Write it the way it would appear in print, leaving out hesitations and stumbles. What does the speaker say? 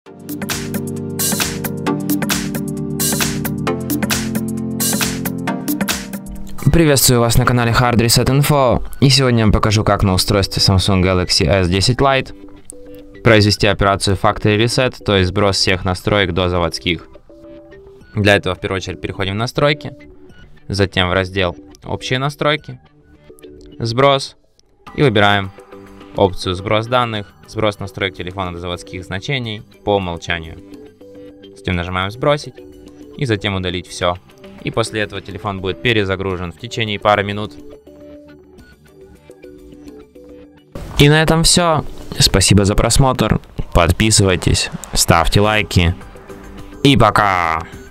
Приветствую вас на канале Hard Reset Info, и сегодня я вам покажу, как на устройстве Samsung Galaxy S10 Lite произвести операцию Factory Reset, то есть сброс всех настроек до заводских. Для этого в первую очередь переходим в настройки, затем в раздел Общие настройки, сброс, и выбираем опцию сброс данных, сброс настроек телефона до заводских значений по умолчанию. Затем нажимаем сбросить и затем удалить все. И после этого телефон будет перезагружен в течение пары минут. И на этом все. Спасибо за просмотр. Подписывайтесь, ставьте лайки. И пока!